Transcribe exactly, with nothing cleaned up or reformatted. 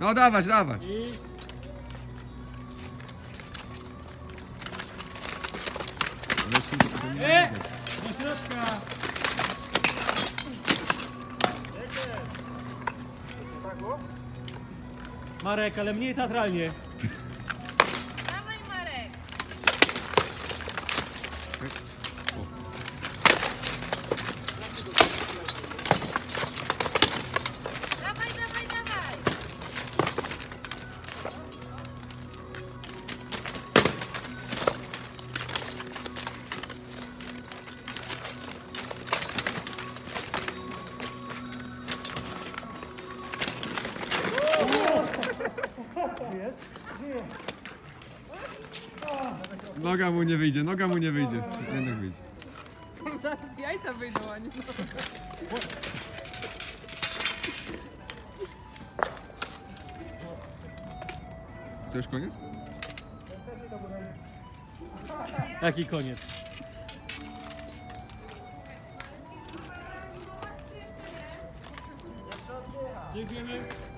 No dawać, dawać. I... E! Do środka! Marek, ale mniej teatralnie. Dawaj, Marek. Dawaj, dawaj, dawaj. Noga mu nie wyjdzie, noga mu nie wyjdzie. Jednak wyjdzie. Zaraz jajca wyjdą, a nie To już koniec? Jaki koniec? Dziękujemy.